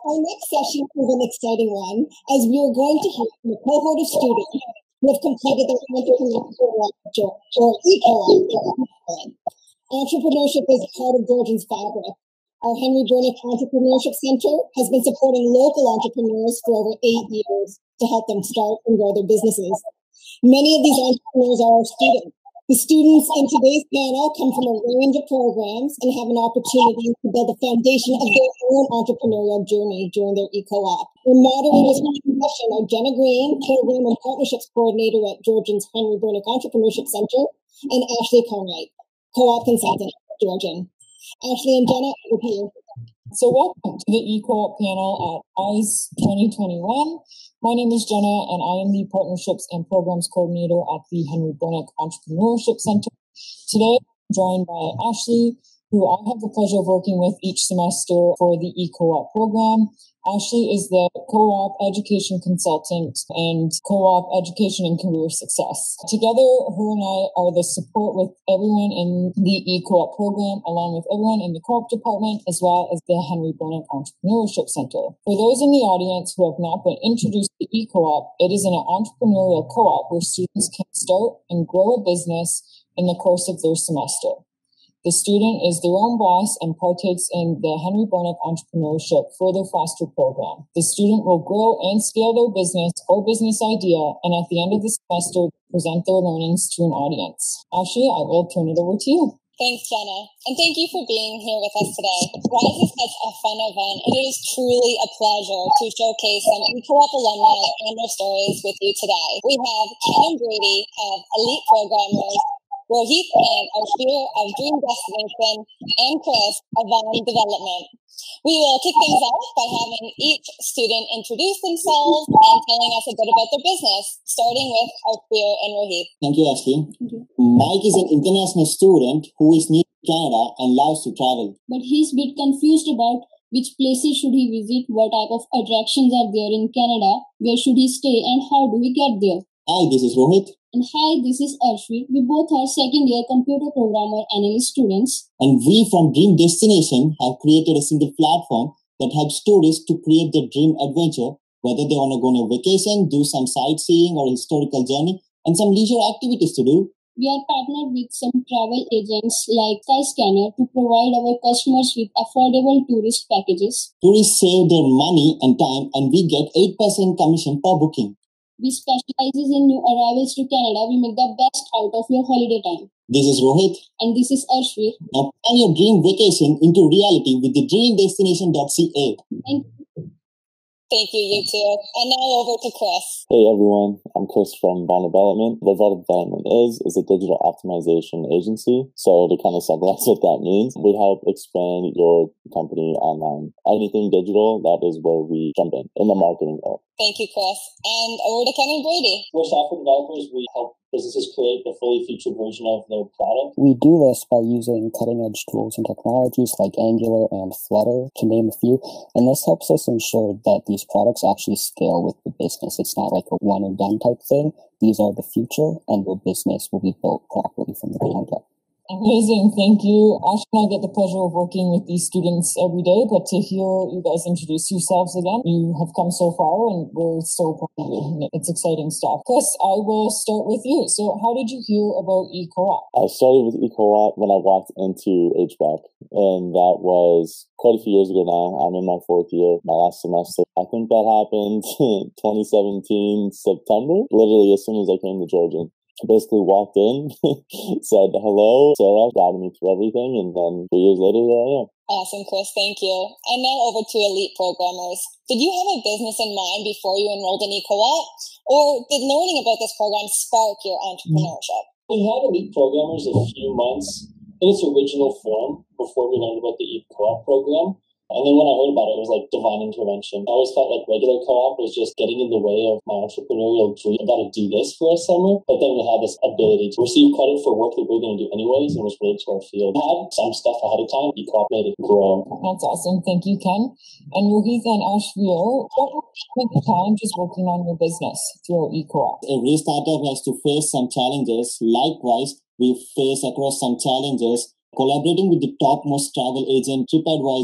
Our next session is an exciting one, as we are going to hear from a cohort of students who have completed their Entrepreneurship Co-Op or E-Co-Op. Entrepreneurship is part of Georgian's fabric. Our Henry Bernick Entrepreneurship Center has been supporting local entrepreneurs for over 8 years to help them start and grow their businesses. Many of these entrepreneurs are our students. The students in today's panel come from a range of programs and have an opportunity to build the foundation of their own entrepreneurial journey during their E-Co-Op. Our moderators for this session are Jenna Green, Program and Partnerships Coordinator at Georgian's Henry Bernick Entrepreneurship Center, and Ashley Carnrite, Co-op Consultant at Georgian. Ashley and Jenna, over to you. So welcome to the E-Co-op panel at ICE 2021. My name is Jenna, and I am the Partnerships and Programs Coordinator at the Henry Bernick Entrepreneurship Center. Today, I'm joined by Ashley, who I have the pleasure of working with each semester for the E-Co-op program. Ashley is the Co-op Education Consultant and Co-op Education and Career Success. Together, her and I are the support with everyone in the E-Co-op program, along with everyone in the Co-op department, as well as the Henry Bernick Entrepreneurship Center. For those in the audience who have not been introduced to E-Co-op, it is an entrepreneurial co-op where students can start and grow a business in the course of their semester. The student is their own boss and partakes in the Henry Bernick Entrepreneurship Further Foster program. The student will grow and scale their business or business idea, and at the end of the semester, present their learnings to an audience. Ashley, I will turn it over to you. Thanks, Jenna, and thank you for being here with us today. RISE is such a fun event, and it is truly a pleasure to showcase some E-Co-op alumni and their stories with you today. We have Ken and Brady of Elite Programmers, Rohit and Arshir of Dream Destination, and Chris of Vondivelopment. We will kick things off by having each student introduce themselves and telling us a bit about their business, starting with Arshir and Rohit. Thank you, Ashley. Mike is an international student who is new to Canada and loves to travel. But he's a bit confused about which places should he visit, what type of attractions are there in Canada, where should he stay, and how do we get there. Hi, this is Rohit. And hi, this is Arshir. We both are second-year computer programmer analyst students. And we from Dream Destination have created a single platform that helps tourists to create their dream adventure, whether they want to go on a vacation, do some sightseeing or historical journey, and some leisure activities to do. We are partnered with some travel agents like Skyscanner to provide our customers with affordable tourist packages. Tourists save their money and time, and we get 8% commission per booking. We specialize in new arrivals to Canada. We make the best out of your holiday time. This is Rohit. And this is Arshir. Now turn your dream vacation into reality with the dreamdestination.ca. Thank you. Thank you, you two. And now over to Chris. Hey everyone, I'm Chris from Vondivelopment. What Vondivelopment is a digital optimization agency. So to kind of summarize what that means, we help expand your company online. Anything digital, that is where we jump in the marketing role. Thank you, Chris. And over to Ken and Brady. We're software developers. We help businesses create the fully featured version of their product. We do this by using cutting-edge tools and technologies like Angular and Flutter, to name a few, and this helps us ensure that these products actually scale with the business. It's not like a one-and-done type thing. These are the future, and your business will be built properly from the ground up. Amazing, thank you. Ashley and I get the pleasure of working with these students every day, but to hear you guys introduce yourselves again, you have come so far and we're so proud of you. It's exciting stuff. Chris, I will start with you. So how did you hear about E-Co-op? I started with E-Co-op when I walked into HVAC, and that was quite a few years ago now. I'm in my 4th year, my last semester. I think that happened 2017 September, literally as soon as I came to Georgian. I basically walked in, said hello, Sarah, guided me through everything, and then 3 years later, here I am. Awesome, Chris. Thank you. And now over to Elite Programmers. Did you have a business in mind before you enrolled in E-Co-op? Or did learning about this program spark your entrepreneurship? We had Elite Programmers a few months in its original form before we learned about the E-Co-op program. And then when I heard about it, it was like divine intervention. I always felt like regular co-op was just getting in the way of my entrepreneurial dream. I got to do this for a summer. But then we had this ability to receive credit for work that we were going to do anyways, and was related to our field. I had some stuff ahead of time. E-Co-op made it grow. That's awesome. Thank you, Ken. And Rohit and Ashvir, what were the challenges working on your business through E-Co-op? Every startup has to face some challenges. Likewise, we face across some challenges. Collaborating with the topmost travel agent, TripAdvisor,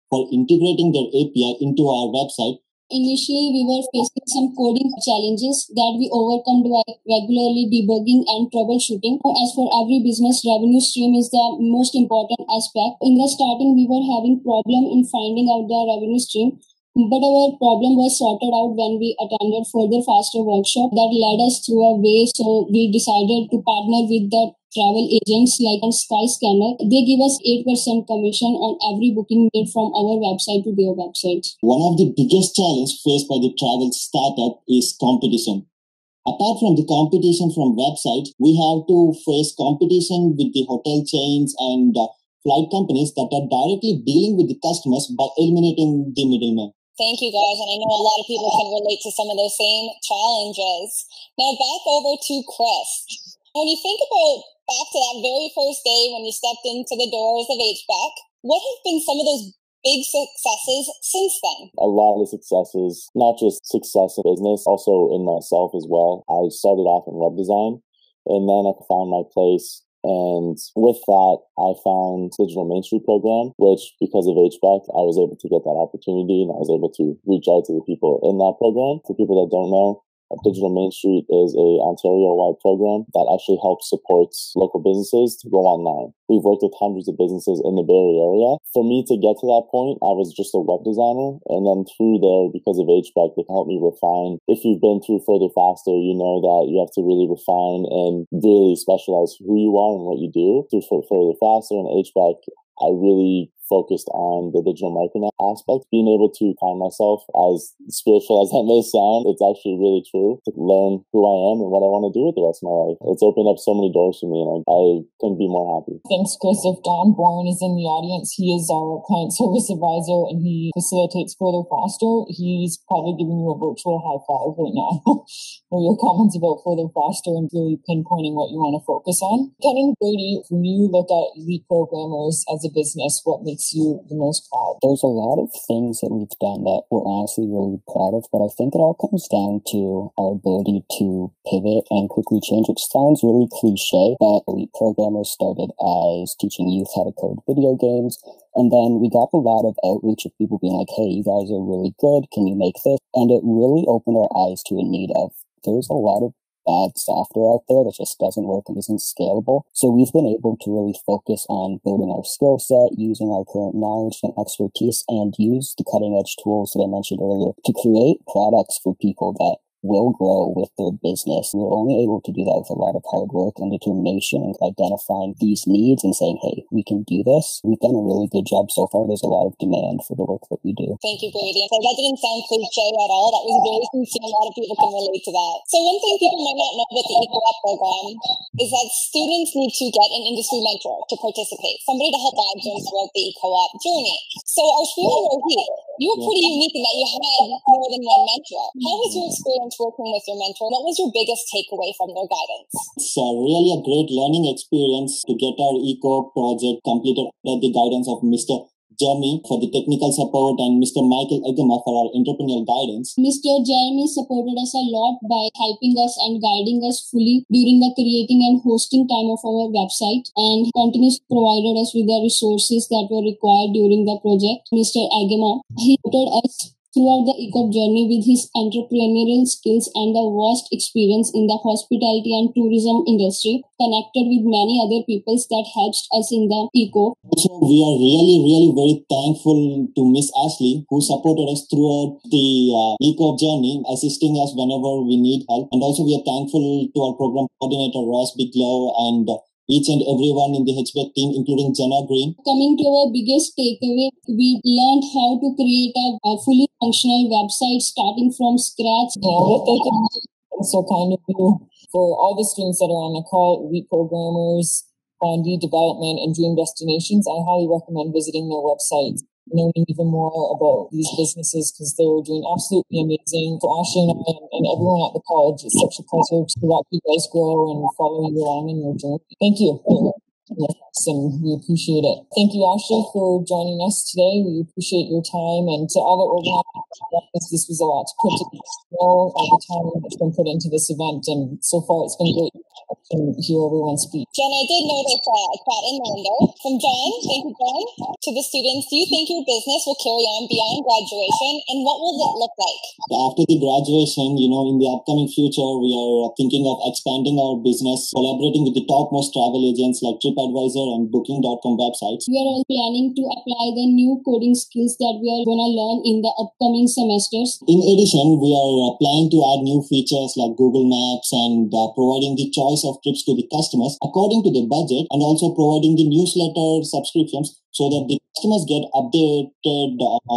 for integrating their API into our website. Initially, we were facing some coding challenges that we overcome by regularly debugging and troubleshooting. As for every business, revenue stream is the most important aspect. In the starting, we were having problem in finding out the revenue stream, but our problem was sorted out when we attended further faster workshop that led us through a way. So we decided to partner with the travel agents like Skyscanner. They give us 8% commission on every booking made from our website to their website. One of the biggest challenges faced by the travel startup is competition. Apart from the competition from websites, we have to face competition with the hotel chains and flight companies that are directly dealing with the customers by eliminating the middlemen. Thank you, guys. And I know a lot of people can relate to some of those same challenges. Now back over to Chris. When you think about back to that very first day when you stepped into the doors of HVAC, what have been some of those big successes since then? A lot of successes, not just success in business, also in myself as well. I started off in web design, and then I found my place. And with that, I found Digital Main Street program, which because of HVAC, I was able to get that opportunity, and I was able to reach out to the people in that program. For people that don't know, Digital Main Street is a Ontario-wide program that actually helps support local businesses to go online. We've worked with hundreds of businesses in the Bay Area. For me to get to that point, I was just a web designer. And then through there, because of HVAC, they helped me refine. If you've been through Further Faster, you know that you have to really refine and really specialize who you are and what you do. Through Further Faster and HVAC, I really focused on the digital marketing aspect, being able to find myself, as spiritual as that may sound, it's actually really true, to learn who I am and what I want to do with the rest of my life. It's opened up so many doors for me, and I couldn't be more happy. Thanks, Chris. If Don Bourne is in the audience, he is our client service advisor and he facilitates Further Faster. He's probably giving you a virtual high five right now for your comments about Further Faster and really pinpointing what you want to focus on. Getting Brady, when you look at elite programmers as a business, what makes you the most proud? There's a lot of things that we've done that we're honestly really proud of, but I think it all comes down to our ability to pivot and quickly change, which sounds really cliche, but elite programmers started as teaching youth how to code video games, and then we got a lot of outreach of people being like, hey, you guys are really good, can you make this? And it really opened our eyes to a need of, there's a lot of bad software out there that just doesn't work and isn't scalable. So we've been able to really focus on building our skill set, using our current knowledge and expertise, and use the cutting edge tools that I mentioned earlier to create products for people that will grow with their business. We're only able to do that with a lot of hard work and determination and identifying these needs and saying, hey, we can do this. We've done a really good job so far. There's a lot of demand for the work that we do. Thank you, Brady. So that didn't sound cliche at all. That was very sincere. A lot of people can relate to that. So one thing people might not know about the Co-op program is that students need to get an industry mentor to participate, somebody to help guide them throughout the Co-op journey. So Arshvira Rohit, you were pretty unique in that you had more than one mentor. How was your experience working with your mentor? What was your biggest takeaway from their guidance? It's really a great learning experience to get our eco project completed under the guidance of Mr. Jeremy for the technical support and Mr. Michael Egema for our entrepreneurial guidance. Mr. Jeremy supported us a lot by helping us and guiding us fully during the creating and hosting time of our website, and continuously provided us with the resources that were required during the project. Mr. Egema, he supported us throughout the ECOP journey with his entrepreneurial skills and the vast experience in the hospitality and tourism industry, connected with many other peoples that helped us in the ECOP. So we are really very thankful to Miss Ashley, who supported us throughout the ECOP journey, assisting us whenever we need help. And also we are thankful to our program coordinator, Ross Biglow, and each and everyone in the HVAC team, including Jenna Green. Coming to our biggest takeaway, we learned how to create a fully functional website starting from scratch. So kind of for all the students that are on the call, elite programmers, Vondivelopment, and Dream Destinations, I highly recommend visiting their websites, knowing even more about these businesses because they're doing absolutely amazing. For Ashley and I and everyone at the college, it's such a pleasure to watch you guys grow and follow you along in your journey. Thank you. Yes, and we appreciate it. Thank you, Ashley, for joining us today. We appreciate your time, and to all the organizers, this was a lot to put together. All the time that's been put into this event, and so far it's been great. and hear everyone speak. Jen, I did notice a chat in there from John. Thank you, John. To the students, do you think your business will carry on beyond graduation, and what will it look like? After the graduation, in the upcoming future, we are thinking of expanding our business, collaborating with the topmost travel agents like TripAdvisor and Booking.com websites. We are all planning to apply the new coding skills that we are going to learn in the upcoming semesters. In addition, we are planning to add new features like Google Maps and providing the choice of trips to the customers according to the budget, and also providing the newsletter subscriptions so that the customers get updated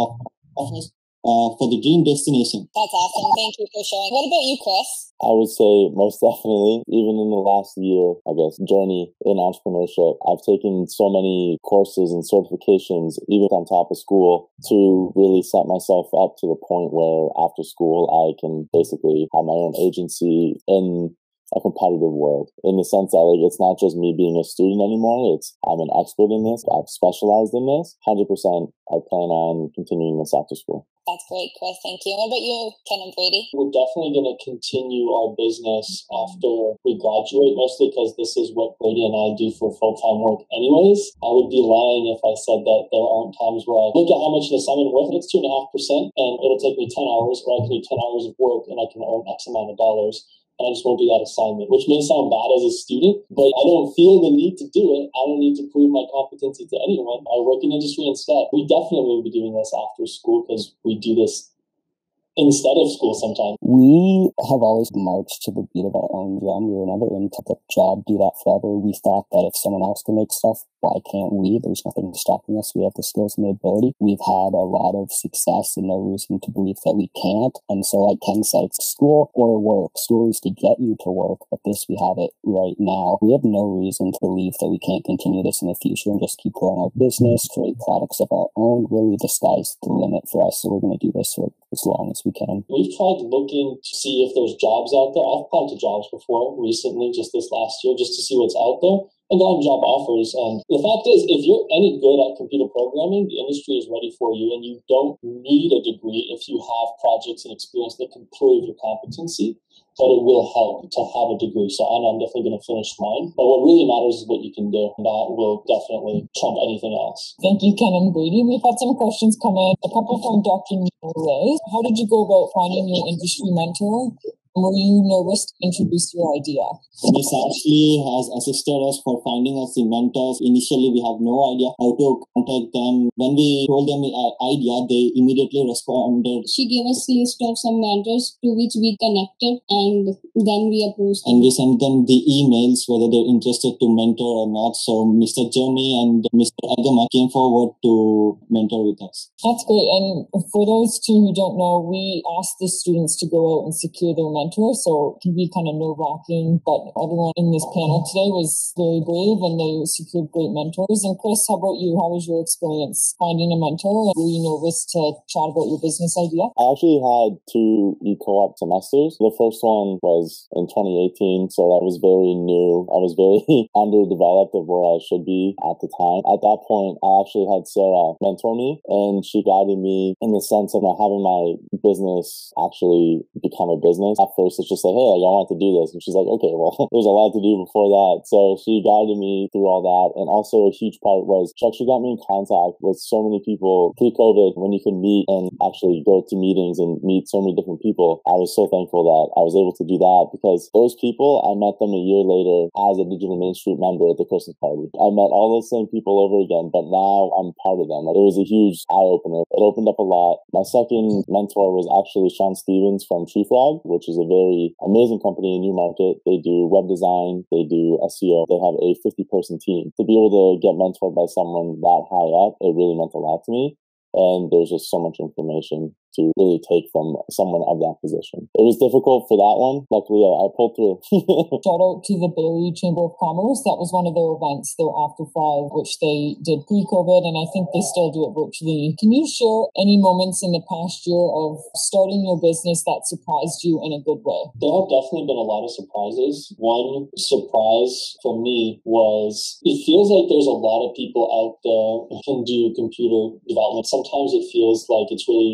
offers for the dream destination. That's awesome. Thank you for sharing. What about you, Chris? I would say most definitely, even in the last year, I guess, journey in entrepreneurship, I've taken so many courses and certifications, even on top of school, to really set myself up to the point where after school, I can basically have my own agency in a competitive world, in the sense that it's not just me being a student anymore. I'm an expert in this. I've specialized in this. 100%. I plan on continuing this after school. That's great, Chris. Thank you. What about you, Ken and Brady? We're definitely going to continue our business after we graduate, mostly because this is what Brady and I do for full-time work anyways. I would be lying if I said that there aren't times where I look at how much an assignment worth, and it's 2.5%, and it'll take me 10 hours, or I can do 10 hours of work, and I can earn X amount of dollars. And I just won't do that assignment, which may sound bad as a student, but I don't feel the need to do it. I don't need to prove my competency to anyone. I work in industry instead. We definitely will be doing this after school because we do this instead of school sometimes. We have always marched to the beat of our own drum. We were never into the job, do that forever. We thought that if someone else can make stuff, why can't we? There's nothing stopping us. We have the skills and the ability. We've had a lot of success and no reason to believe that we can't. And so like Ken said, it's school or work. School is to get you to work, but this, we have it right now. We have no reason to believe that we can't continue this in the future and just keep growing our business, create products of our own. Really, the sky's the limit for us. So we're going to do this for as long as we can. We've tried looking to see if there's jobs out there. I've applied to jobs before recently, just this last year, just to see what's out there, and gotten job offers. And the fact is, if you're any good at computer programming, the industry is ready for you, and you don't need a degree if you have projects and experience that can prove your competency. But it will help to have a degree. So I know I'm definitely going to finish mine. But what really matters is what you can do. That will definitely trump anything else. Thank you, Ken and Brady. We've had some questions come in. A couple from Dr. Ray. How did you go about finding your industry mentor? Were you nervous to introduce your idea? Miss Ashley has assisted us for finding us the mentors. Initially, we have no idea how to contact them. When we told them the idea, they immediately responded. She gave us a list of some mentors to which we connected, and then we approached them. And we sent them the emails whether they're interested to mentor or not. So Mr. Jeremy and Mr. Agama came forward to mentor with us. That's great. And for those two who don't know, we asked the students to go out and secure their mentor, so it can be kind of nerve-wracking, but everyone in this panel today was very brave and they secured great mentors. And Chris, how about you? How was your experience finding a mentor? Were you nervous to chat about your business idea? I actually had 2 e-co-op semesters. The first one was in 2018, so that was very new. I was very underdeveloped of where I should be at the time. At that point, I actually had Sarah mentor me, and she guided me in the sense of having my business actually become a business. At first, it's just like, hey, I want to do this. And she's like, okay, well, there's a lot to do before that. So she guided me through all that. And also a huge part was she actually got me in contact with so many people pre-COVID when you could meet and actually go to meetings and meet so many different people. I was so thankful that I was able to do that, because those people, I met them a year later as a Digital Main Street member at the Christmas party. I met all those same people over again, but now I'm part of them. It was a huge eye-opener. It opened up a lot. My second mentor was actually Sean Stevens from Tree Frog, which is a very amazing company in Newmarket. They do web design, they do SEO, they have a 50-person team. To be able to get mentored by someone that high up, it really meant a lot to me. And there's just so much information to really take from someone of that position. It was difficult for that one. Luckily, I pulled through. Shout out to the Barrie Chamber of Commerce. That was one of their events, their After 5, which they did pre-COVID, and I think they still do it virtually. Can you share any moments in the past year of starting your business that surprised you in a good way? There have definitely been a lot of surprises. One surprise for me was it feels like there's a lot of people out there who can do computer development. Sometimes it feels like it's really going to be hard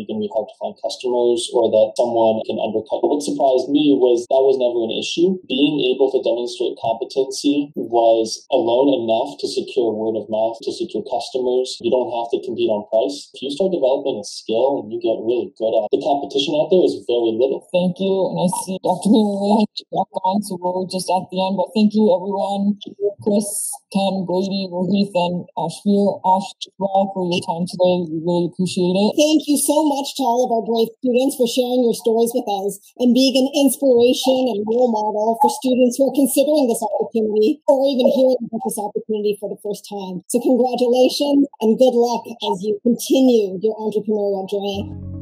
to find customers or that someone can undercut. What surprised me was that was never an issue. Being able to demonstrate competency was alone enough to secure word of mouth, to secure customers. You don't have to compete on price. If you start developing a skill and you get really good at it, the competition out there is very little. Thank you. And I see Dr. Miller back on, so we're just at the end. But thank you, everyone. Chris, Ken, Brady, Rohith, and Ashvir, Ash, for your time today. We really appreciate it. Thank you so much to all of our brave students for sharing your stories with us and being an inspiration and role model for students who are considering this opportunity or even hearing about this opportunity for the first time. So congratulations and good luck as you continue your entrepreneurial journey.